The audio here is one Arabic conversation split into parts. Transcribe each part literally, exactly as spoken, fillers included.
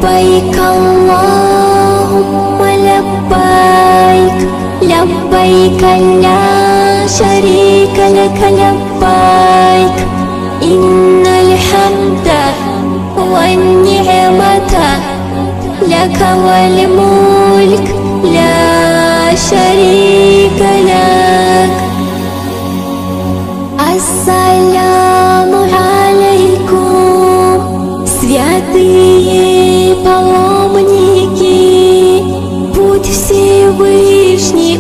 لبيك اللهم لبيك لبيك لا شريك لك لبيك إن الحمد والنعمة لك والملك لا شريك لك. Ассаляму алейкум, святые паломники, путь Всевышний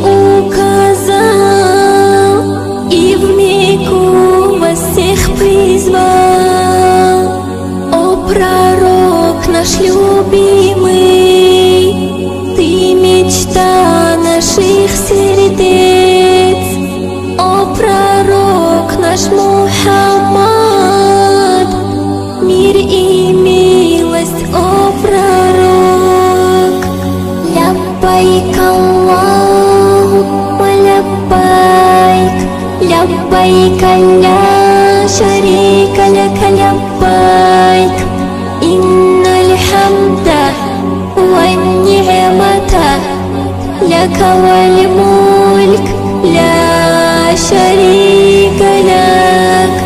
указал и в Мекку вас всех призвал. О пророк наш любимый, ты мечта наших сердец. О пророк наш Мухаммад, мир и милость, о пророк. Ляббайк Аллахумма ляббайк, ляббайк ла шарика лака ляббайк, инналь хамда ван ни'мата лака валь мульк ла шарика лак.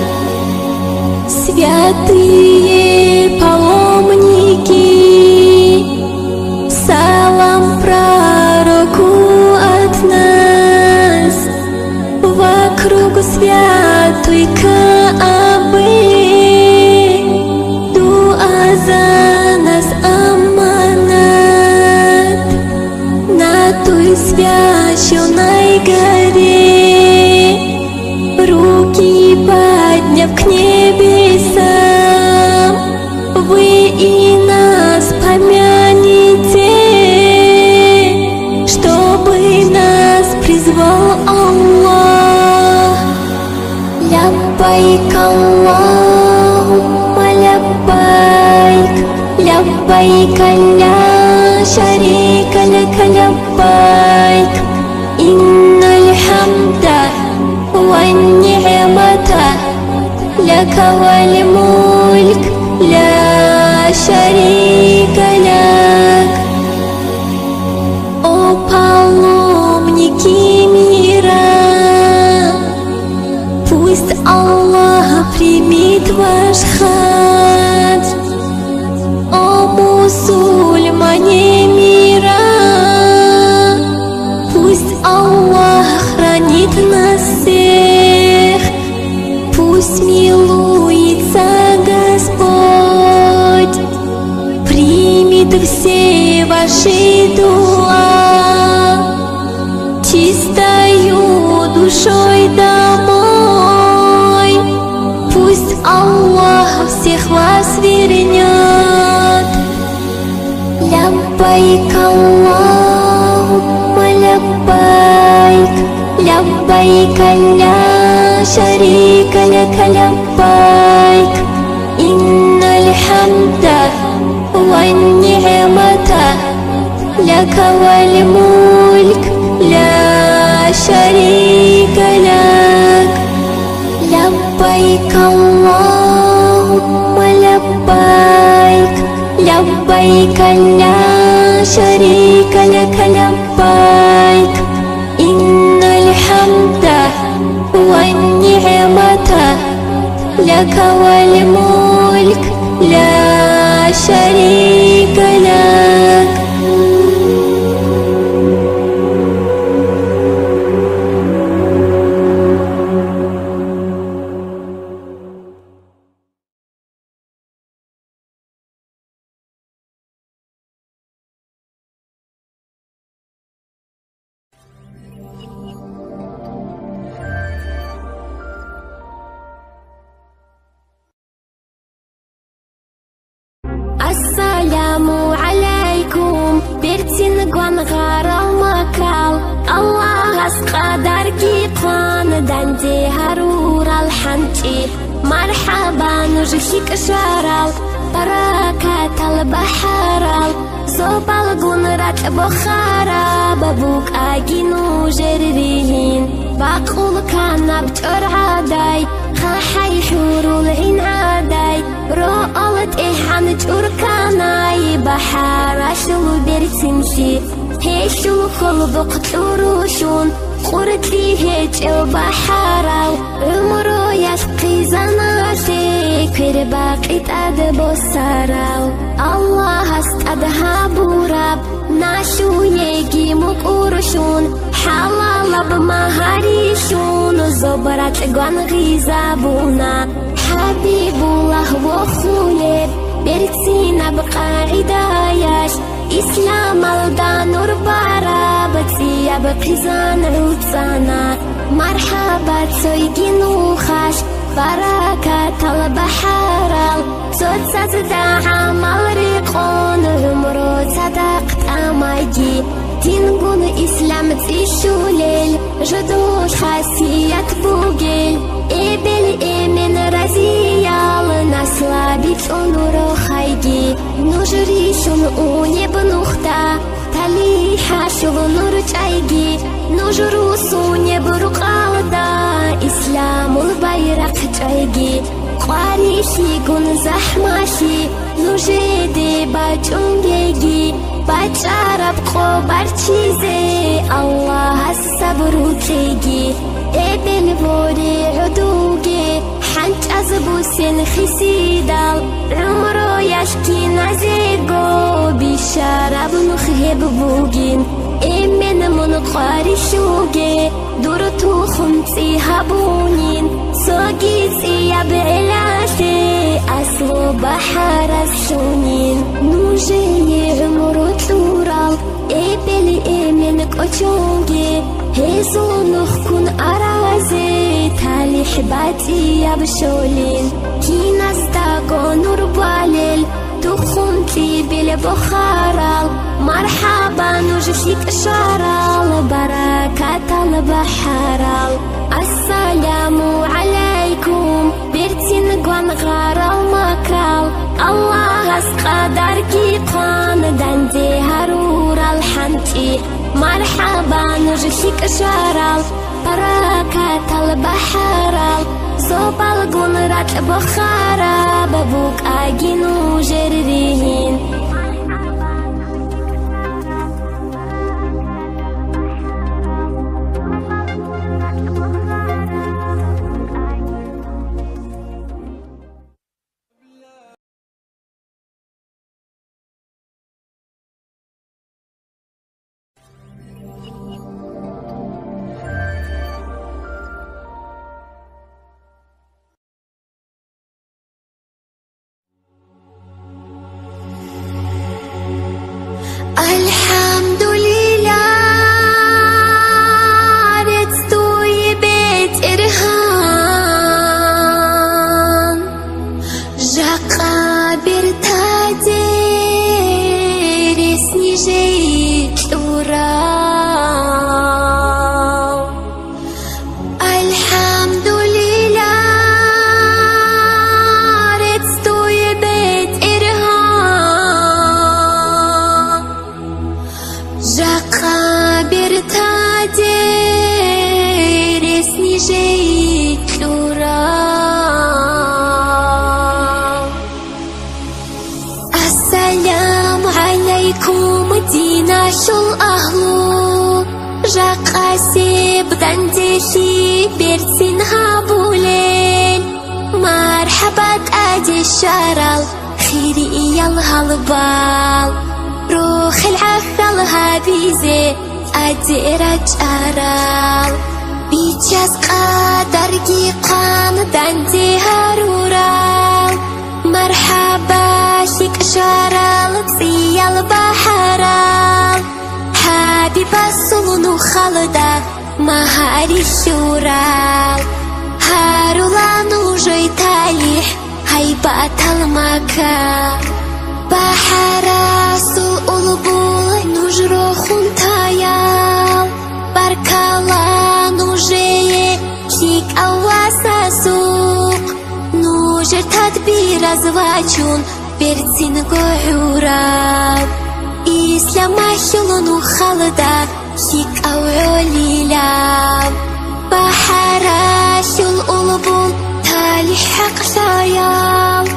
Святые паломники, салам пророку от нас. Вокруг святой Каабы дуа за нас аманат. На той священной горе, руки подняв к небесам, вы и нас помяните, чтобы нас призвал Аллах. Ляббайк Аллахумма ляббайк, ляббайк ла шарика лака ляббайк, инналь хамда ван ни'мата лака валь мульк ла шарика лак. О паломники мира, пусть Аллах примет ваш хадж. О мусульмане мира, пусть Аллах хранит нас всех. Пусть милуется Господь, примет все ваши дуа. Чистою душой домой пусть Аллах всех вас вернет. Ляббайк Аллахумма ляббайк, ляббайк ла шарика лака ляббайк, инналь хамда ван ни'мата лака валь мульк ла шарика лак. Ляббайк Аллахумма ляббайк, ляббайк ла шарика лака ляббайк, инналь хамда ван ни'мата лака валь мульк ла шарика лак. Ассаляму алейкум, бертин гуангарал макал. Аллах асқадар ки қанадан де харурал ханчи. Мархабан жихик шарал, баракатал бахарал. Зобал гунрат бохара, бабук агину жеррихин. Бақул канаб чор адай, хахай хурул ин адай. Ро مالت إحان توركاناي بحارة شلو برسنشي هيشو خلبق تروشون قرتي هيج البحارة عمرو يشقي زناشي كرباقي تأدبو ساراو الله استأدها بوراب ناشو يجي مقورشون حلال بمهاريشون زبرات قوان غيزابونا حبيب الله وخولب برتينا بقاعداياش إسلام الدانور بارابتي بقيزان عوتانا مرحبا تسويقين وخاش بركات البحر صوت دعا مريقون عمرو صدقت أماجي دينقون إسلام تيشوليل جدوش خاصية بوغيل إبل إمن رزيال نسلا بيت أنورو خايجي نجريشون أوني بنوختا تالي حاشو نور جايجي نجرو سوني بروقالدا إسلام البيرق جايجي قاريشي قن زحماشي نجيدي باجونجيجي بچارب قبر چیزه الله الصبر تيجي ابن بوري عدوجي حنج از بوسن خسيدال عمرو يشكي نزيقو بشارب نخيب بوجين امن من قارشوجي دورتو خمسي هبونين سوجيزي يبعلاشي أصلو بحر السنين نوجي عمرو تورال إبل إمنك أجونجي هزو نخكون أرازي تالي حباتي يبشولين كي نزداقو نور باليل تخونتي بالبخارال مرحبا نوجفيك شارال بركات البحرال السلام عليكم بيرتين قوان غارال مكال الله اسقدر كي قان دندي هرور الحنتي مرحبا نوجفيك شارال بركات البحرال زوبال قنرات بخارا ببوك آجينو جرريهين الحمد لله رتستوي بيت إرهام جاقا برتادير اسمي جيت أوراو الحمد لله رتستوي بيت إرهام جاقا برتادير اسمي جيت أوراو السلام عليكم دينا شو الأهلو جاقا سيب دندشي بيرتين هابولين مرحبا أدي الشارل خيري يالهالبال روح العفل هابيزي أديرج أرال بيجاز قادر قيقان داندي هارورال مرحبا شيك شارال بسي البحرال حبيبا سلونو خالدا مهاري شورال هارولانو جيتاليح هيبات المكان بحراسو البول نجرو خنتايال بركالا نوجي كيك أواسا سوق نوجر تدبير أزواجون برتين قعوراب إسلام أحيلونو خالدا كيك أوليلاب بحراسو البول تالي حق سايال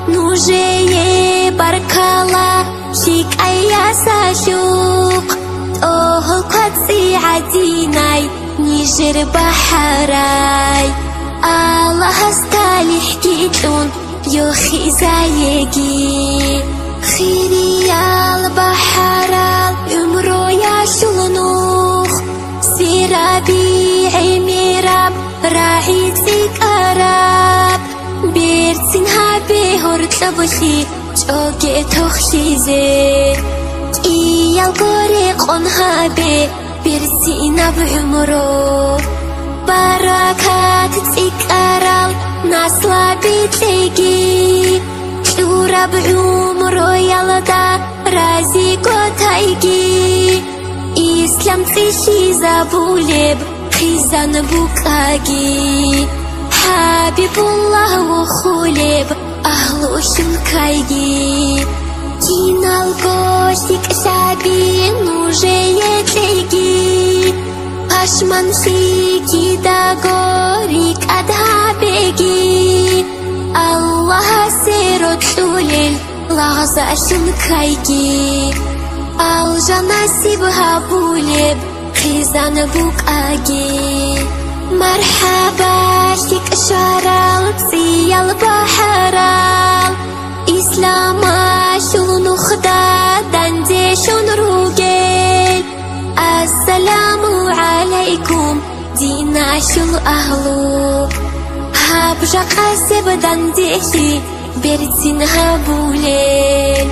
نوجي بركلا شيك أيا ساشوق أوه قدسي عديناي نيجر بحراي الله استالي حكيتون يوخي زايقي خيري يا البحر عمرو يا شلنوخ سيرابي عميراب راعي تسيك أراب بيرتسنها بهورت لبخي جوكي تخشي زي إيا القريق انها بي بيرتسينا بعمرو بركات تسيك أرال ناسلا بيتلقي شورا بعمرو يلدا رازي قوتايقي إسلام تسيشي زابوليب خيزان بوكاقي حبيب الله وخوليب أهلو شنكايقي كينا القوشيك شابي نوجي يتلقي أشمان سيكي دا غوريك أدها بيجي الله سيرو توليل لغزة شنكايجي الجنة سيبها بوليب خيزان بوك آجي مرحبا شيك شارال بسي البحرال إسلاما شلون خدا داندي شون روجيل السلام عليكم دينا شل أهلو هابجا قاسب دانديشي بيرتين هابولين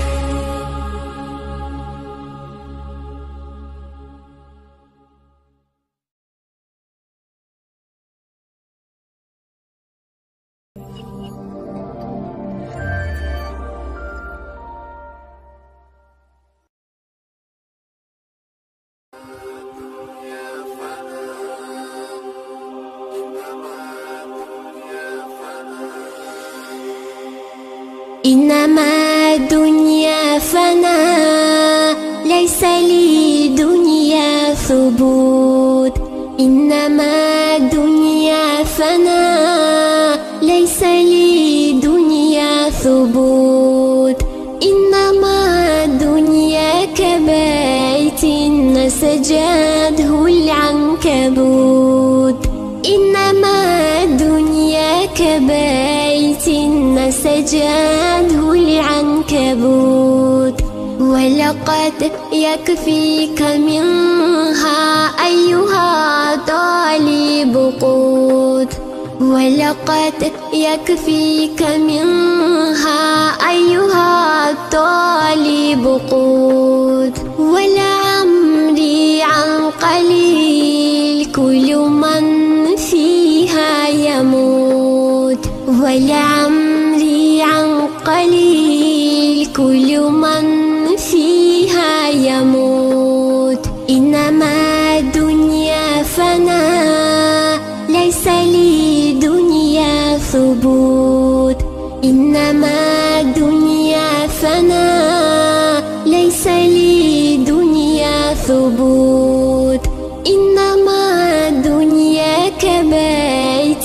إنما الدنيا فنا ليس لي دنيا ثبوت إنما الدنيا فنا ليس لي دنيا ثبوت إنما الدنيا كبيت نسجته العنكبوت إنما الدنيا كبيت نسجته العنكبوت ولقد يكفيك منها أيها طالب قوت ولقد يكفيك منها أيها الطالب قوت ولعمري عن قليل كل من فيها يموت ولعمري عن قليل كل من فيها يموت إنما الدنيا فنا ليس لي دنيا ثبوت إنما الدنيا فنا ليس لي دنيا ثبوت إنما الدنيا كبيت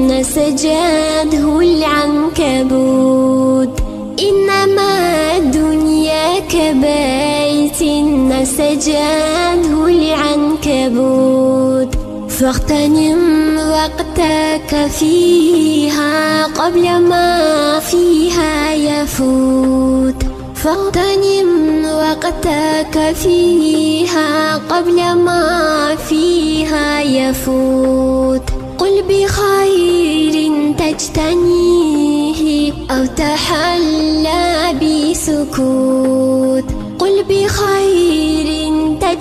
نسجته العنكبوت إنما الدنيا كبيت نسجته العنكبوت فاغتنم وقتك فيها قبل ما فيها يفوت فاغتنم وقتك فيها قبل ما فيها يفوت قل بخير تجتنيه أو تحلى بسكوت قل بخير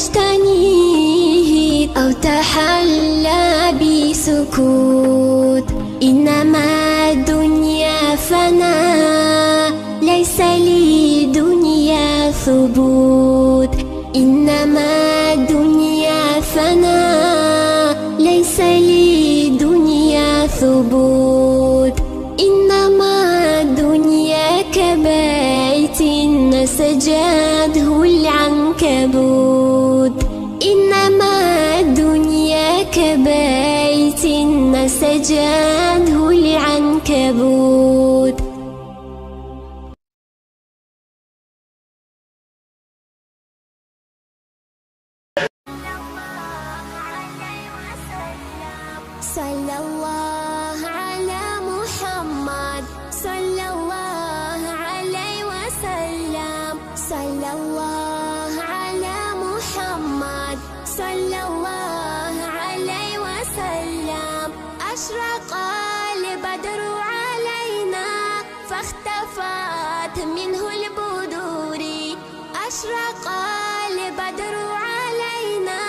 تجتنيه أو تحلى بسكوت إنما الدنيا فنا ليس لي دنيا ثبوت إنما الدنيا فنا ليس لي دنيا ثبوت إنما الدنيا كبيت نسجته العنكبوت إنما الدنيا كبيت نسجته العنكبوت صفات منه البدور أشرق البدر علينا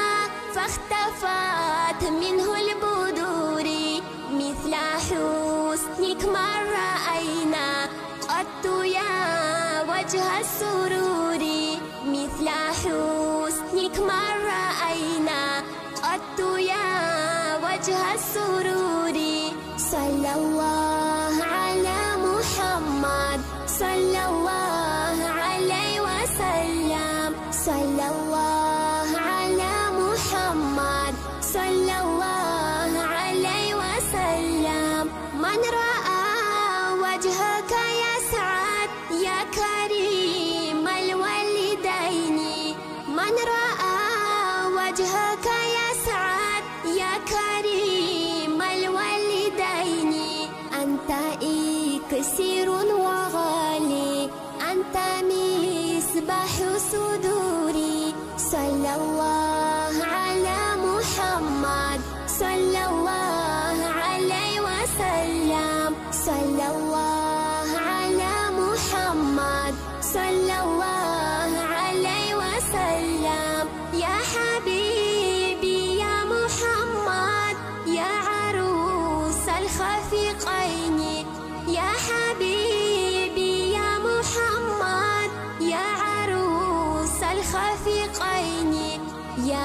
فاختفت منه البدور مثل حسنك ما رأينا قط يا وجه السرور مثل حسنك ما رأينا قط يا وجه السرور صلى الله على محمد صلى الله عليه وسلم صلى الله على محمد صلى الله عليه وسلم من رأى وجهك يسعد يا كريم الوالدين من رأى وجهك يسعد يا كريم الوالدين أنت إكسير وغالي أنت مصباح صدوري صلى الله على محمد صلى الله عليه وسلم صلى الله على محمد صلى الله عليه وسلم يا حبيبي يا محمد يا عروس الخفيقين يا حبيبي يا محمد يا عروس الخفيقين يا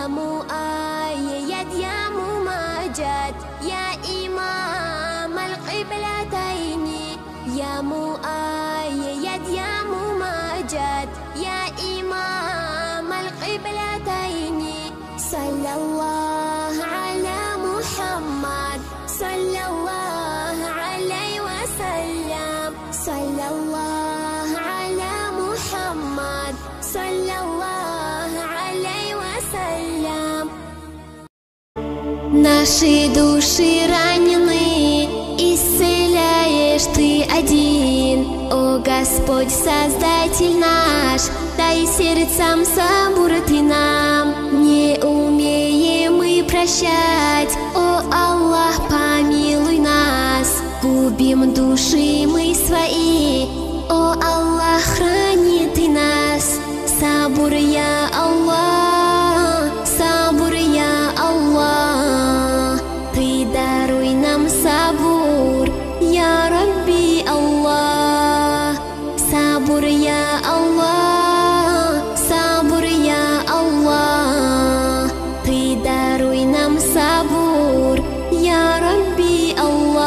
مؤيد يا ممجد يا إمام القبلتين يا مؤيد يا ممجد يا إمام القبلتين صلى الله على محمد صلى الله عليه وسلم صلى الله على محمد صلى الله عليه وسلم Наши души ранены, исцеляешь Ты один. О Господь, Создатель наш, дай сердцам собор Ты нам. Не умеем мы прощать, о Аллах, помилуй нас. Губим души мы свои, о Аллах, храни Ты нас. Сабур, я Аллах, сабур, я Аллах. Ты даруй нам сабур, я Рабби Аллах. Сабур, я Аллах, сабур, я Аллах. Ты даруй нам сабур, я Рабби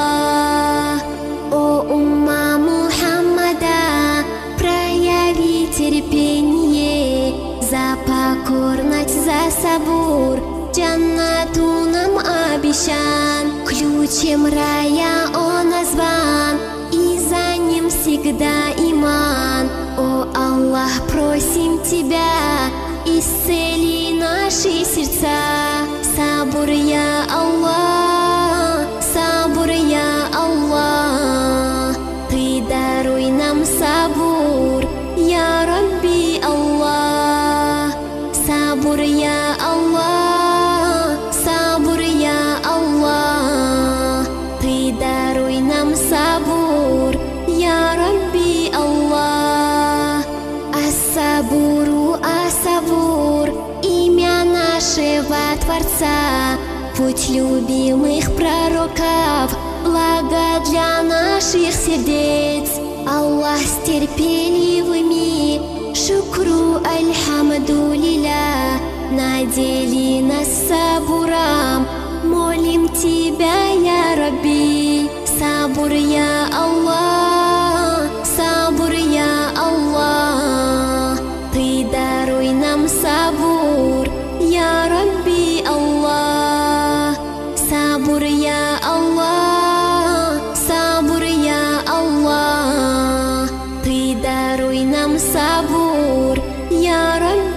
Аллах. О умма Мухаммада, прояви терпение, за покорность, за сабур. Джаннату нам обещан, ключем рая он назван, и за ним всегда иман. О Аллах, просим Тебя, исцели наши сердца. Сабур, я Аллах, сабур, я Аллах. Ты даруй нам сабур, я Рабби Аллах. Сабур, я Аллах, сабур, я Аллах. Ты даруй нам сабур, я Рабби Аллах. Ас-сабуру, ас-сабур, имя нашего Творца, путь любимых пророков, благо для наших сердец. Аллах с терпеливыми, шукру альхамду лилля, надели нас сабуром, молим Тебя, я Рабби. Сабур, я Аллах, сабур, я Аллах. Ты даруй нам сабур, я Рабби Аллах. Сабур, я Аллах, сабур, я Аллах. Ты даруй нам сабур, я Рабби